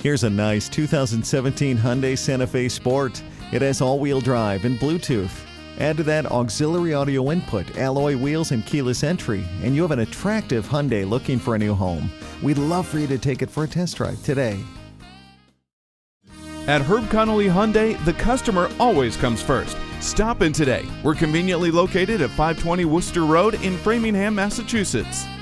Here's a nice 2017 Hyundai Santa Fe Sport. It has all-wheel drive and Bluetooth. Add to that auxiliary audio input, alloy wheels, and keyless entry, and you have an attractive Hyundai looking for a new home. We'd love for you to take it for a test drive today. At Herb Connolly Hyundai, the customer always comes first. Stop in today. We're conveniently located at 520 Worcester Road in Framingham, Massachusetts.